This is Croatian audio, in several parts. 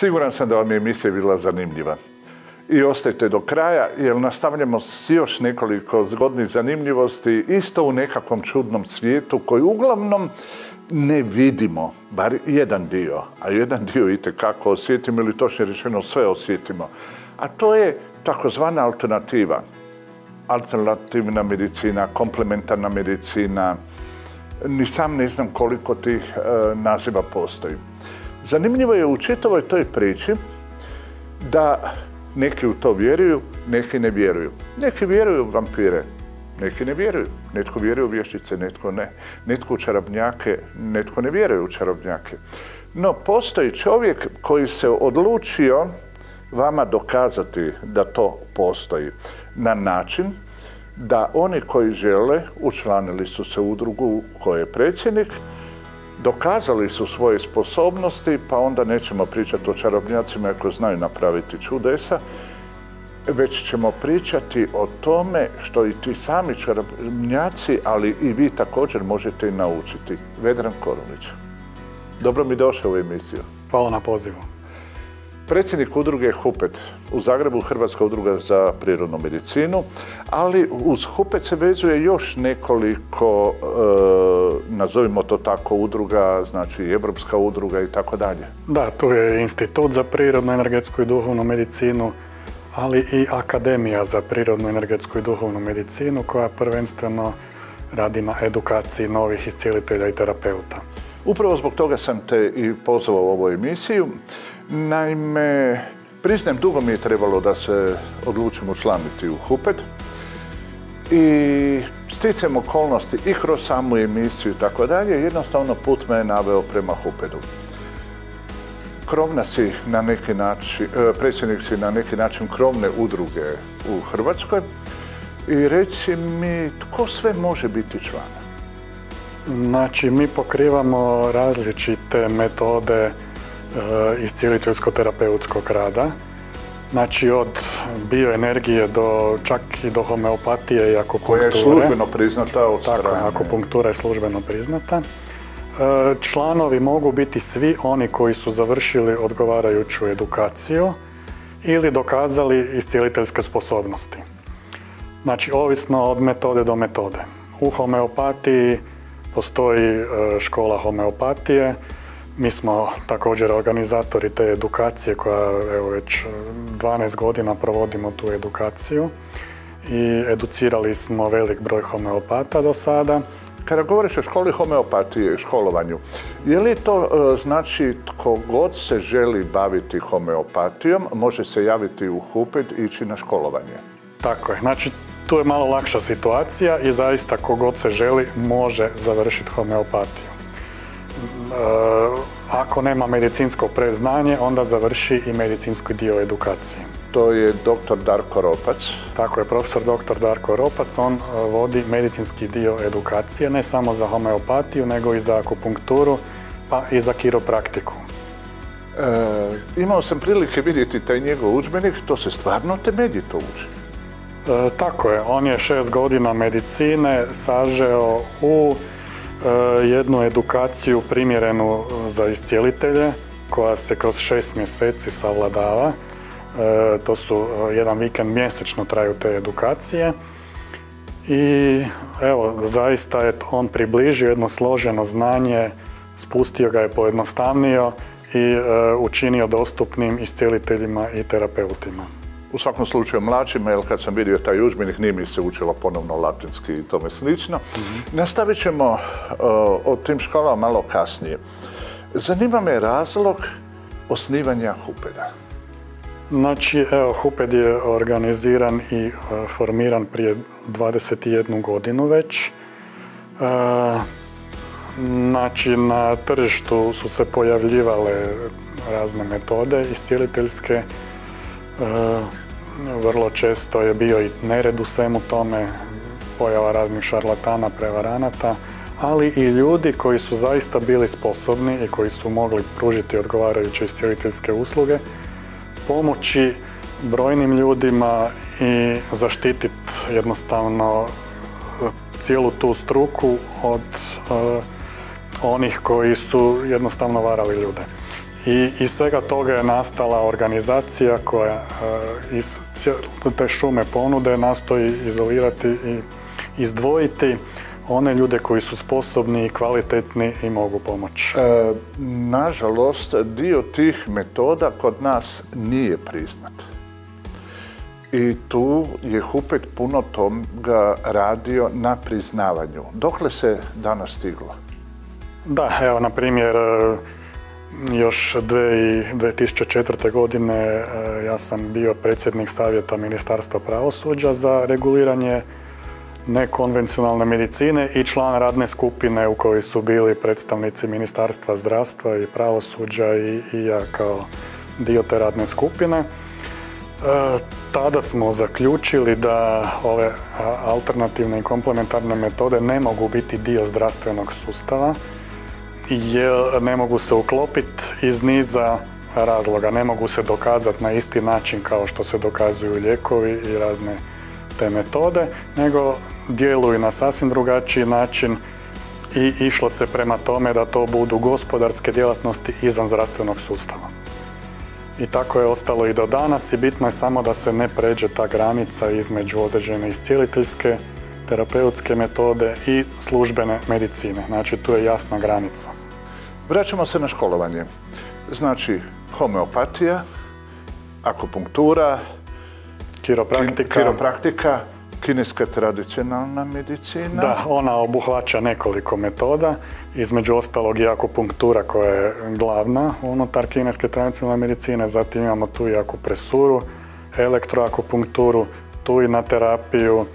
Siguran sam da vam je emisija bila zanimljiva. I ostajte do kraja, jer nastavljamo s još nekoliko zgodnih zanimljivosti, isto u nekakvom čudnom svijetu koji uglavnom ne vidimo, bar jedan dio, a jedan dio itekako osjetimo ili točno rečeno sve osjetimo. A to je takozvana alternativa. Alternativna medicina, komplementarna medicina, ni sam ne znam koliko tih naziva postoji. Zanimljivo je u čitavoj toj priči da neki u to vjeruju, neki ne vjeruju. Neki vjeruju u vampire, neki ne vjeruju. Netko vjeruje u vještice, netko ne. Netko u čarobnjake, netko ne vjeruje u čarobnjake. No, postoji čovjek koji se odlučio vama dokazati da to postoji na način da oni koji žele, učlanili su se u udrugu koje je predsjednik, dokazali su svoje sposobnosti, pa onda nećemo pričati o čarobnjacima koji znaju napraviti čudesa, već ćemo pričati o tome što i ti sami čarobnjaci, ali i vi također možete i naučiti. Vedran Korović. Dobro mi došao u emisiju. Hvala na pozivu. Predsjednik udruge HUPET, u Zagrebu Hrvatska udruga za prirodnu medicinu, ali uz HUPET se vezuje još nekoliko, nazovimo to tako, udruga, znači Evropska udruga i tako dalje. Da, tu je Institut za prirodnu, energetsku i duhovnu medicinu, ali i Akademija za prirodnu, energetsku i duhovnu medicinu koja prvenstveno radi na edukaciji novih iscijelitelja i terapeuta. Upravo zbog toga sam te i pozvao u ovu emisiju. Naime, priznajem, dugo mi je trebalo da se odlučim učlaniti u HUPET i sticajem okolnosti i kroz samu emisiju i tako dalje, jednostavno put me je naveo prema HUPET-u. Krovna si na neki način, predsjednik si na neki način krovne udruge u Hrvatskoj i reci mi tko sve može biti član? Znači, mi pokrivamo različite metode iscijeliteljsko-terapeutskog rada. Znači, od bioenergije do čak i do homeopatije i akupunkture. Koja je službeno priznata od strane. Tako, akupunktura je službeno priznata. Članovi mogu biti svi oni koji su završili odgovarajuću edukaciju ili dokazali iscijeliteljske sposobnosti. Znači, ovisno od metode do metode. U homeopatiji postoji škola homeopatije. Mi smo također organizatori te edukacije koja evo već 12 godina provodimo tu edukaciju i educirali smo velik broj homeopata do sada. Kada govoriš o školi homeopatije i školovanju, je li to znači tko god se želi baviti homeopatijom može se javiti u HUPET i ići na školovanje? Tako je. Znači, tu je malo lakša situacija i zaista tko god se želi može završiti homeopatiju. Ako nema medicinsko predznanje, onda završi i medicinski dio edukacije. To je dr. Darko Ropac. Tako je, profesor dr. Darko Ropac, on vodi medicinski dio edukacije, ne samo za homeopatiju, nego i za akupunkturu, pa i za kiropraktiku. Imao sam prilike vidjeti taj njegov udžbenik, to se stvarno temeljito uči. Tako je, on je 6 godina medicine sažeo u jednu edukaciju primjerenu za iscijelitelje koja se kroz 6 mjeseci savladava. To su jedan vikend mjesečno traju te edukacije i evo, zaista je on približio jedno složeno znanje, spustio ga je, pojednostavnio i učinio dostupnim iscijeliteljima i terapeutima. U svakom slučaju mlađima, jer kad sam vidio taj udžbenik nije mi se učilo ponovno latinski i tome slično. Nastavit ćemo o tim školama malo kasnije. Zanima me razlog osnivanja HUPET-a. Znači, evo, HUPET je organiziran i formiran prije 21 godinu već. Znači, na tržištu su se pojavljivale razne metode iscijeliteljske. Vrlo često je bio i nered u svemu tome, pojava raznih šarlatana, prevaranata, ali i ljudi koji su zaista bili sposobni i koji su mogli pružiti odgovarajuće iscijeliteljske usluge, pomoći brojnim ljudima i zaštititi jednostavno cijelu tu struku od onih koji su jednostavno varali ljude. I iz svega toga je nastala organizacija koja iz te šume ponude nastoji izolirati i izdvojiti one ljude koji su sposobni i kvalitetni i mogu pomoći. Nažalost, dio tih metoda kod nas nije priznat. I tu je Hupet puno toga radio na priznavanju. Dokle se danas stiglo? Da, evo, na primjer, još 2004. godine ja sam bio predsjednik Savjeta Ministarstva pravosuđa za reguliranje nekonvencionalne medicine i član radne skupine u kojoj su bili predstavnici Ministarstva zdravstva i pravosuđa i ja kao dio te radne skupine. Tada smo zaključili da ove alternativne i komplementarne metode ne mogu biti dio zdravstvenog sustava jer ne mogu se uklopiti iz niza razloga. Ne mogu se dokazati na isti način kao što se dokazuju lijekovi i razne te metode, nego djeluju na sasvim drugačiji način i išlo se prema tome da to budu gospodarske djelatnosti izvan zdravstvenog sustava. I tako je ostalo i do danas i bitno je samo da se ne pređe ta granica između određene iscijeliteljske, terapeutske metode i službene medicine. Znači, tu je jasna granica. Vraćamo se na školovanje. Znači, homeopatija, akupunktura, kiropraktika, kineska tradicionalna medicina. Da, ona obuhvaća nekoliko metoda, između ostalog i akupunktura koja je glavna unutar kineske tradicionalne medicine, zatim imamo tu i akupresuru, elektroakupunkturu, tu i na terapiju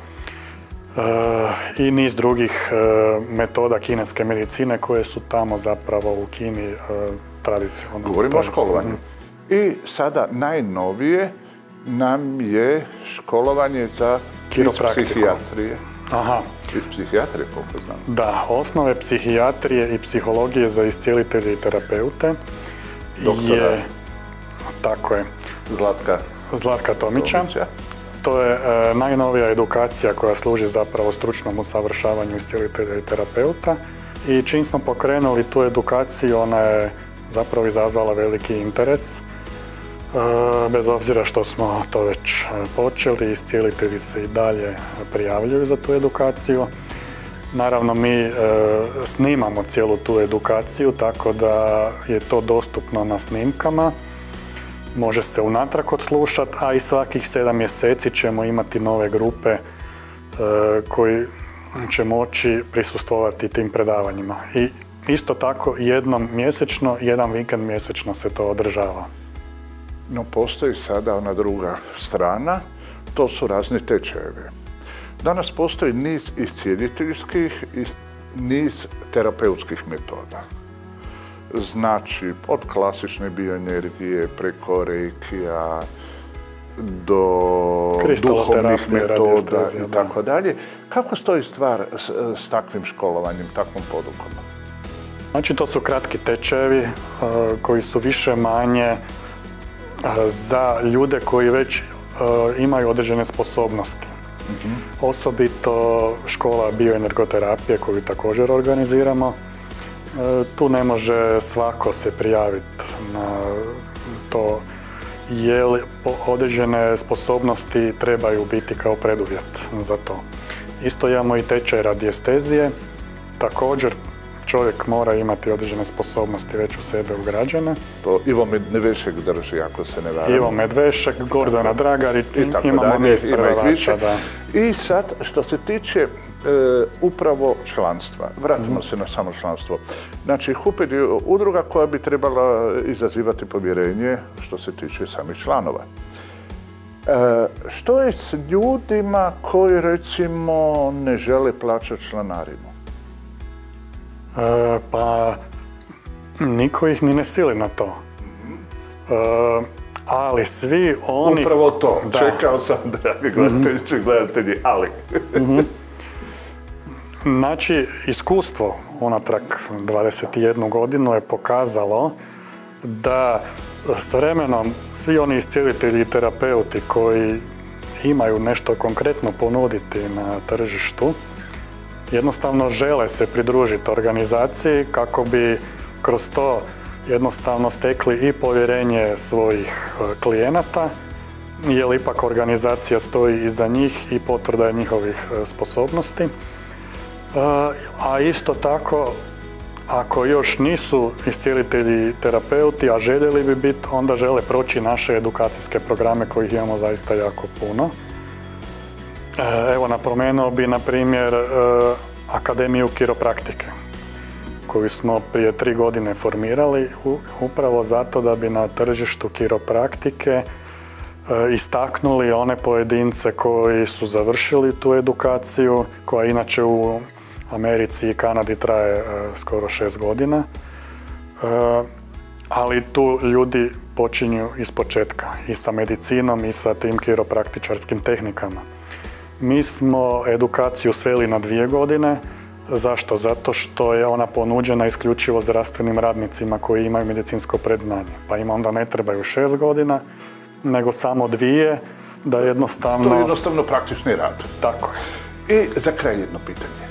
i niz drugih metoda kineske medicine koje su tamo zapravo u Kini tradicionalno. Govorimo o školovanju. I sada najnovije nam je školovanje za psihijatrije. Aha. Iz psihijatrije, koliko znam. Da, osnove psihijatrije i psihologije za iscijelitelje i terapeute je, tako je, Zlatka Tomića. To je najnovija edukacija koja služi zapravo stručnom usavršavanju iscijelitelja i terapeuta. I čim smo pokrenuli tu edukaciju, ona je zapravo izazvala veliki interes. Bez obzira što smo to već počeli, iscijelitelji se i dalje prijavljuju za tu edukaciju. Naravno, mi snimamo cijelu tu edukaciju, tako da je to dostupno na snimkama. Može se unatrag odslušati, a i svakih 7 mjeseci ćemo imati nove grupe koji će moći prisustvovati tim predavanjima. I isto tako jednom mjesečno, jedan vikend mjesečno se to održava. No, postoji sada ona druga strana, to su razni tečajevi. Danas postoji niz iscijeliteljskih i niz terapeutskih metoda. Znači, od klasične bioenergije, preko reikija, do duhovnih metoda i tako dalje. Kako stoji stvar s takvim školovanjem, takvom podukom? Znači, to su kratki tečajevi koji su više manje za ljude koji već imaju određene sposobnosti. Osobito škola bioenergoterapije koju također organiziramo. Tu ne može svako se prijaviti na to jer određene sposobnosti trebaju biti kao preduvjet za to. Isto imamo i tečaj radiestezije. Također čovjek mora imati određene sposobnosti već u sebe ugrađene. To Ivo Medvešek drži, ako se ne varam. Ivo Medvešek, Gordana Dragar i imamo niz predavača. I sad, što se tiče upravo članstva, vratimo se na samo članstvo. Znači, Hupet je udruga koja bi trebala izazivati povjerenje što se tiče samih članova. Što je s ljudima koji, recimo, ne žele plaćati članarinu? Pa, niko ih ni ne sili na to. Ali svi oni... Upravo to. Čekao sam, dragi gledateljice i gledatelji, ali... Znači, iskustvo unatrag 21 godinu je pokazalo da s vremenom svi oni iscijelitelji i terapeuti koji imaju nešto konkretno ponuditi na tržištu, jednostavno žele se pridružiti organizaciji kako bi kroz to jednostavno stekli i povjerenje svojih klijenata, jer ipak organizacija stoji iza njih i potvrda je njihovih sposobnosti. A isto tako, ako još nisu iscijelitelji terapeuti, a željeli bi biti, onda žele proći naše edukacijske programe kojih imamo zaista jako puno. Evo, napomenuo bi, na primjer, Akademiju kiropraktike, koju smo prije 3 godine formirali, upravo zato da bi na tržištu kiropraktike istaknuli one pojedince koji su završili tu edukaciju, koja inače u Americi i Kanadi traje skoro 6 godina, ali tu ljudi počinju ispočetka i sa medicinom i sa tim kiropraktičarskim tehnikama. Mi smo edukaciju sveli na 2 godine. Zašto? Zato što je ona ponuđena isključivo zdravstvenim radnicima koji imaju medicinsko predznanje. Pa im onda ne trebaju 6 godina, nego samo 2, da jednostavno... To je jednostavno praktični rad. Tako je. I za kraj jedno pitanje.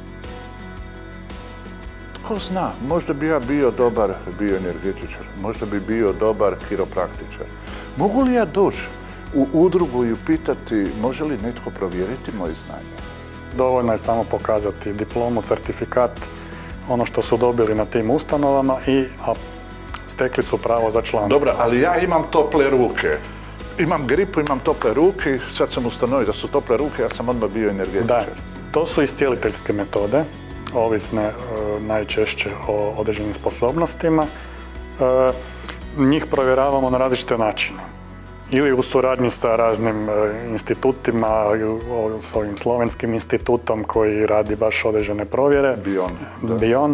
Tko zna, možda bi ja bio dobar bioenergetičar, možda bi bio dobar kiropraktičar. Mogu li ja doći u udrugu i upitati može li netko provjeriti moje znanje? Dovoljno je samo pokazati diplomu, certifikat, ono što su dobili na tim ustanovama a stekli su pravo za članstvo. Dobro, ali ja imam tople ruke. Imam gripu, imam tople ruke, sad sam ustanovio da su tople ruke, ja sam odmah bioenergetičar. Da, to su iscijeliteljske metode, ovisne najčešće o određenim sposobnostima. Njih provjeravamo na različite načine. Ili u suradnji sa raznim institutima, s ovim slovenskim institutom koji radi baš određene provjere. Bion.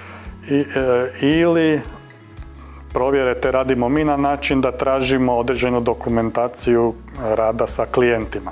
Ili provjere te radimo mi na način da tražimo određenu dokumentaciju rada sa klijentima.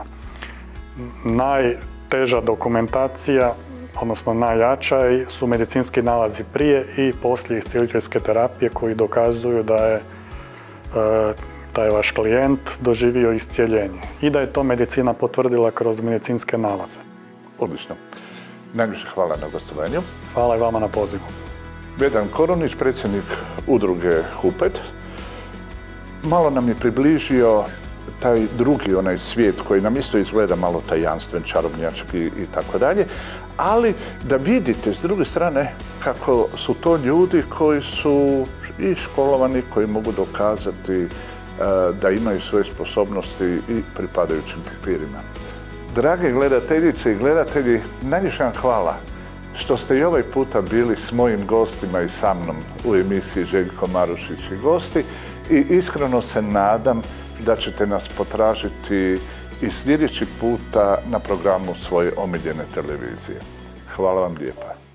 Najteža dokumentacija, odnosno najjača, su medicinski nalazi prije i poslije iscijeliteljske terapije koji dokazuju da je taj vaš klijent doživio iscijeljenje i da je to medicina potvrdila kroz medicinske nalaze. Odlično. Najviše hvala na gostovanju. Hvala i vama na pozivu. Vedan Korunić, predsjednik udruge HUPET, malo nam je približio taj drugi onaj svijet koji nam isto izgleda malo tajanstven, čarobnjački i tako dalje, ali da vidite s druge strane kako su to ljudi koji su i školovani, koji mogu dokazati da imaju svoje sposobnosti i pripadajućim papirima. Drage gledateljice i gledatelji, najviše vam hvala što ste i ovaj puta bili s mojim gostima i sa mnom u emisiji Željko Marušić i gosti i iskreno se nadam da ćete nas potražiti i sljedeći puta na programu svoje omiljene televizije. Hvala vam lijepa.